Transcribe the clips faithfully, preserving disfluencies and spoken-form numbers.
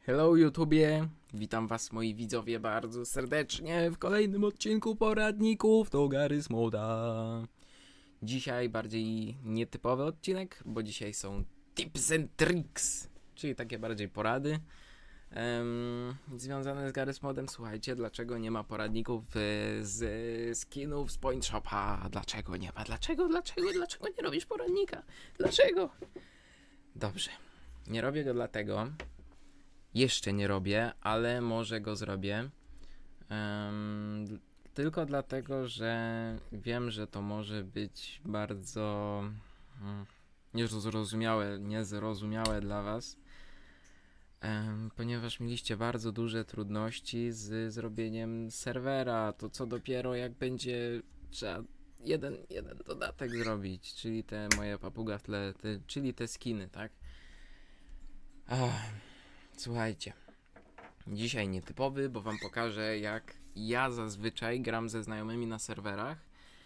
Hello YouTubie, witam was moi widzowie bardzo serdecznie w kolejnym odcinku poradników do Garry's Moda. Dzisiaj bardziej nietypowy odcinek, bo dzisiaj są tips and tricks, czyli takie bardziej porady um, związane z Garry's Modem. Słuchajcie, dlaczego nie ma poradników y, z skinów z Point Shopa? Dlaczego nie ma? Dlaczego? Dlaczego? Dlaczego nie robisz poradnika? Dlaczego? Dobrze, nie robię go dlatego, Jeszcze nie robię, ale może go zrobię. Um, tylko dlatego, że wiem, że to może być bardzo um, niezrozumiałe, niezrozumiałe dla was, um, ponieważ mieliście bardzo duże trudności z zrobieniem serwera. To co dopiero jak będzie trzeba jeden, jeden dodatek zrobić, czyli te moje papuga w tle, te, czyli te skiny, tak? Ach. Słuchajcie, dzisiaj nietypowy, bo wam pokażę, jak ja zazwyczaj gram ze znajomymi na serwerach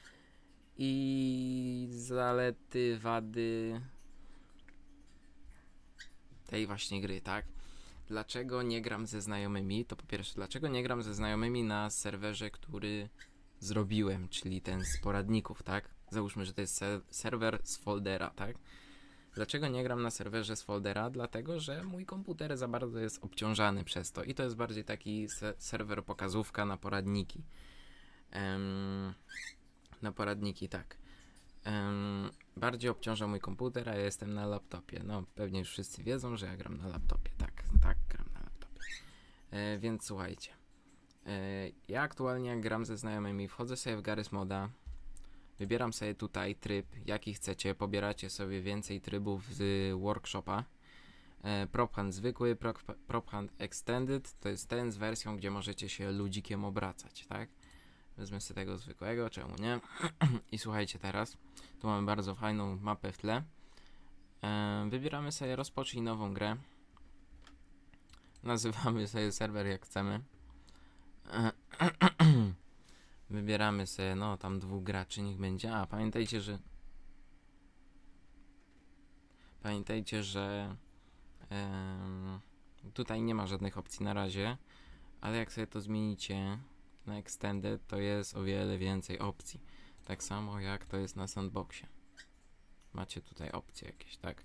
i zalety, wady tej właśnie gry, tak? Dlaczego nie gram ze znajomymi? To po pierwsze, dlaczego nie gram ze znajomymi na serwerze, który zrobiłem, czyli ten z poradników, tak? Załóżmy, że to jest serwer z foldera, tak? Dlaczego nie gram na serwerze z foldera? Dlatego, że mój komputer za bardzo jest obciążany przez to i to jest bardziej taki se serwer pokazówka na poradniki. Um, na poradniki, tak. Um, bardziej obciąża mój komputer, a ja jestem na laptopie. No, pewnie już wszyscy wiedzą, że ja gram na laptopie. Tak, tak, gram na laptopie. E, więc słuchajcie. E, ja aktualnie gram ze znajomymi, wchodzę sobie w Garry's Moda. Wybieram sobie tutaj tryb, jaki chcecie, pobieracie sobie więcej trybów z workshopa. E, prop hunt zwykły, prop, prop hunt extended, to jest ten z wersją, gdzie możecie się ludzikiem obracać, tak? Wezmę sobie tego zwykłego, czemu nie? I słuchajcie teraz, tu mamy bardzo fajną mapę w tle. E, wybieramy sobie rozpocznij nową grę. Nazywamy sobie serwer jak chcemy. E, Wybieramy sobie, no tam dwóch graczy niech będzie. A pamiętajcie, że Pamiętajcie, że um, tutaj nie ma żadnych opcji na razie, ale jak sobie to zmienicie na Extended, to jest o wiele więcej opcji. Tak samo jak to jest na Sandboxie. Macie tutaj opcje jakieś, tak?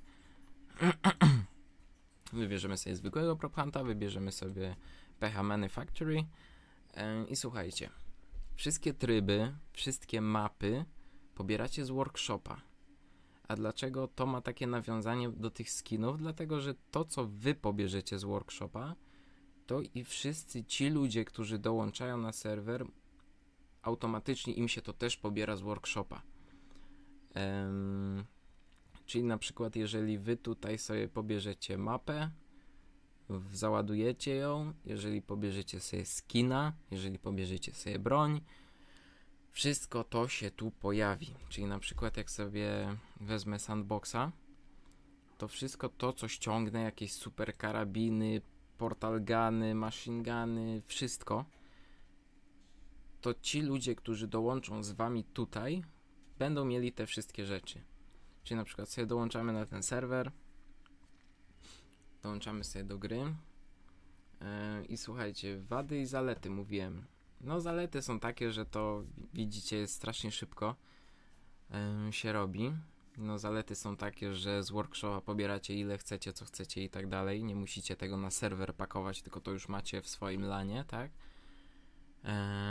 Wybierzemy sobie zwykłego prop hunta, wybierzemy sobie P H Manufactory yy, i słuchajcie. Wszystkie tryby, wszystkie mapy pobieracie z workshopa. A dlaczego to ma takie nawiązanie do tych skinów? Dlatego, że to, co wy pobierzecie z workshopa, to i wszyscy ci ludzie, którzy dołączają na serwer, automatycznie im się to też pobiera z workshopa. Um, czyli na przykład, jeżeli wy tutaj sobie pobierzecie mapę, załadujecie ją, jeżeli pobierzecie sobie skina, jeżeli pobierzecie sobie broń, wszystko to się tu pojawi. Czyli na przykład jak sobie wezmę sandboxa, to wszystko to, co ściągnę, jakieś super karabiny, portal guny, machine guny, wszystko, to ci ludzie, którzy dołączą z wami tutaj, będą mieli te wszystkie rzeczy. Czyli na przykład sobie dołączamy na ten serwer, dołączamy sobie do gry yy, i słuchajcie, wady i zalety mówiłem. No zalety są takie, że to widzicie jest strasznie szybko yy, się robi. No zalety są takie, że z workshopa pobieracie ile chcecie, co chcecie i tak dalej. Nie musicie tego na serwer pakować, tylko to już macie w swoim lanie, tak? Yy,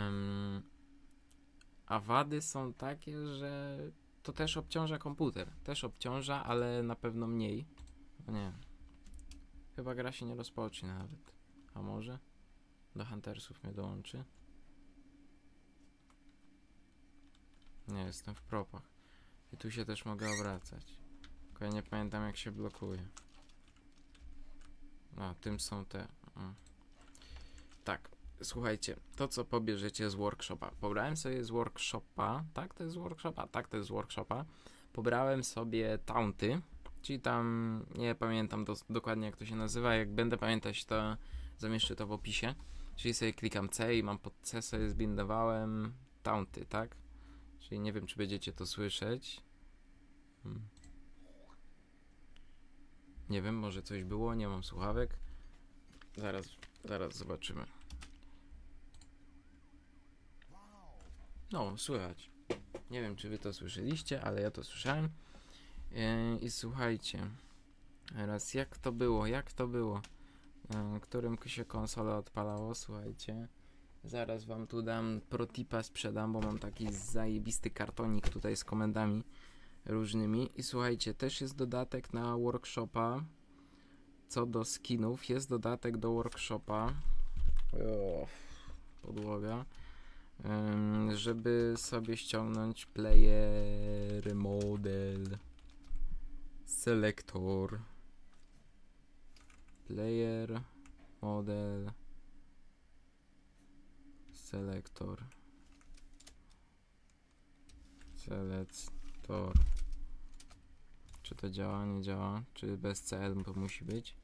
a wady są takie, że to też obciąża komputer. Też obciąża, ale na pewno mniej. No nie. Chyba gra się nie rozpocznie nawet. A może? Do Huntersów mnie dołączy. Nie, jestem w propach. I tu się też mogę obracać. Tylko ja nie pamiętam jak się blokuje. No, tym są te... Mm. Tak, słuchajcie. To co pobierzecie z workshopa. Pobrałem sobie z workshopa. Tak, to jest z workshopa? Tak, to jest z workshopa. Pobrałem sobie taunty. Czyli tam, nie pamiętam do, dokładnie jak to się nazywa, jak będę pamiętać to zamieszczę to w opisie. Czyli sobie klikam C i mam pod C sobie zbindowałem taunty, tak? Czyli nie wiem czy będziecie to słyszeć. Hmm. Nie wiem, może coś było, nie mam słuchawek. Zaraz, zaraz zobaczymy. No, słychać. Nie wiem, czy wy to słyszeliście, ale ja to słyszałem. Yy, I słuchajcie. Teraz, jak to było? Jak to było? Yy, którym się konsolę odpalało? Słuchajcie. Zaraz wam tu dam protipa, sprzedam, bo mam taki zajebisty kartonik tutaj z komendami różnymi. I słuchajcie, też jest dodatek na workshopa. Co do skinów, jest dodatek do workshopa. O, podłoga. Um, żeby sobie ściągnąć player model selector. Player model selector. Selector. Czy to działa? Nie działa? Czy bez C L to musi być?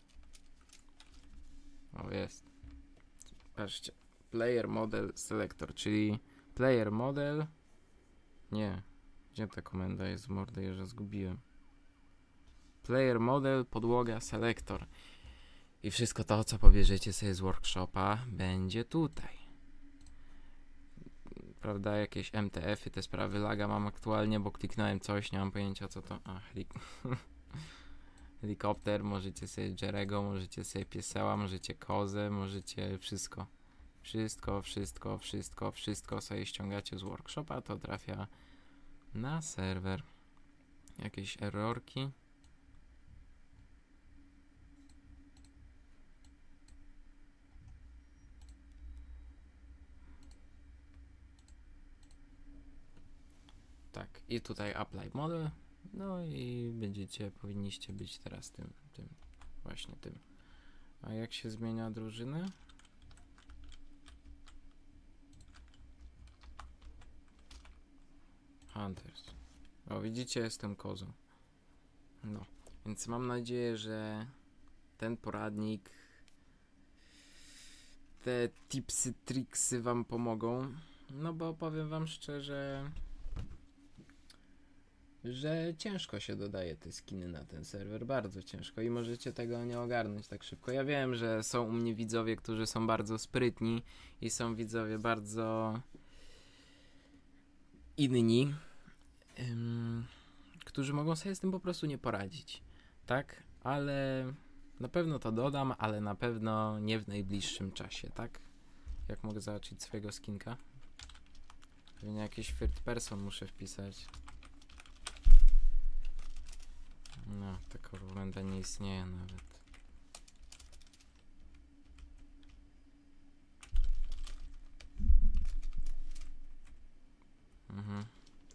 O, jest. Patrzcie. Player model selector, czyli player model. Nie. Gdzie ta komenda jest? Mordę, że zgubiłem. Player model, podłoga, selector. I wszystko to, co pobierzecie sobie z workshopa, będzie tutaj. Prawda, jakieś M T F-y, te sprawy laga mam aktualnie, bo kliknąłem coś, nie mam pojęcia co to. A, helik helikopter, możecie sobie Jerego, możecie sobie pieseła, możecie kozę, możecie wszystko. Wszystko, wszystko, wszystko, wszystko sobie ściągacie z workshopa, to trafia na serwer. Jakieś errorki. Tak, i tutaj apply model. No i będziecie, powinniście być teraz tym, tym, właśnie tym. A jak się zmienia drużyny? Hunters. O, widzicie, jestem kozą. No, więc mam nadzieję, że ten poradnik, te tipsy, triksy wam pomogą. No bo powiem wam szczerze, że ciężko się dodaje te skiny na ten serwer, bardzo ciężko i możecie tego nie ogarnąć tak szybko. Ja wiem, że są u mnie widzowie, którzy są bardzo sprytni i są widzowie bardzo inni, ym, którzy mogą sobie z tym po prostu nie poradzić, tak? Ale na pewno to dodam, ale na pewno nie w najbliższym czasie, tak? Jak mogę zobaczyć swojego skinka? Pewnie jakiś third person muszę wpisać. No, taka komenda nie istnieje nawet. Mhm.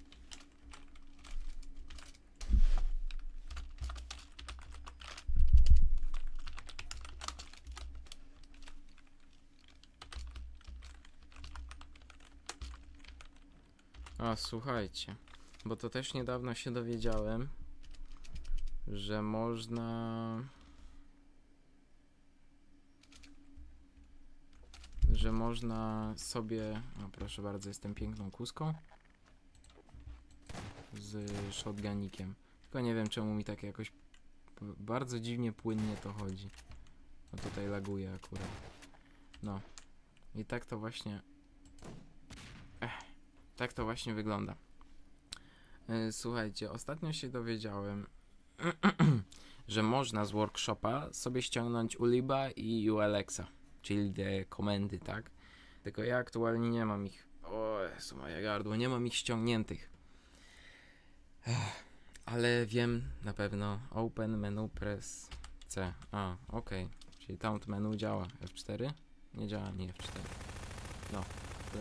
A, słuchajcie, bo to też niedawno się dowiedziałem, że można, że można sobie, o proszę bardzo, jestem piękną kuską z shotgunikiem, tylko nie wiem czemu mi tak jakoś bardzo dziwnie płynnie to chodzi. No tutaj laguje akurat. No i tak to właśnie, Ech, tak to właśnie wygląda. Yy, słuchajcie, ostatnio się dowiedziałem, że można z workshopa sobie ściągnąć Uliba i U L X a, czyli te komendy, tak? Tylko ja aktualnie nie mam ich. O Jezu, moje gardło, nie mam ich ściągniętych. Ech, ale wiem na pewno. Open menu press C. A, ok. Czyli taunt menu działa. F cztery? Nie działa, nie F cztery. No. To,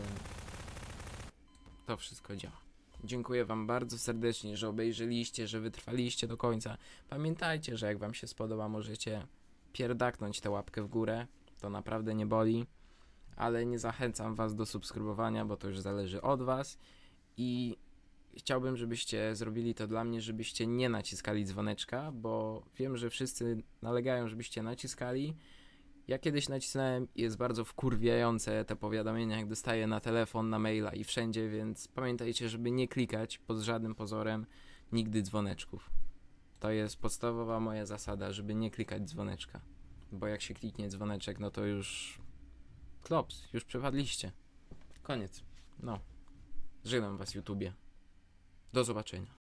to wszystko działa. Dziękuję wam bardzo serdecznie, że obejrzeliście, że wytrwaliście do końca. Pamiętajcie, że jak wam się spodoba, możecie pierdaknąć tę łapkę w górę. To naprawdę nie boli. Ale nie zachęcam was do subskrybowania, bo to już zależy od was. I chciałbym, żebyście zrobili to dla mnie, żebyście nie naciskali dzwoneczka, bo wiem, że wszyscy nalegają, żebyście naciskali. Ja kiedyś nacisnąłem i jest bardzo wkurwiające te powiadomienia, jak dostaję na telefon, na maila i wszędzie, więc pamiętajcie, żeby nie klikać pod żadnym pozorem nigdy dzwoneczków. To jest podstawowa moja zasada, żeby nie klikać dzwoneczka. bo jak się kliknie dzwoneczek, no to już klops, już przepadliście. Koniec. No. Żegnam was, YouTubie. Do zobaczenia.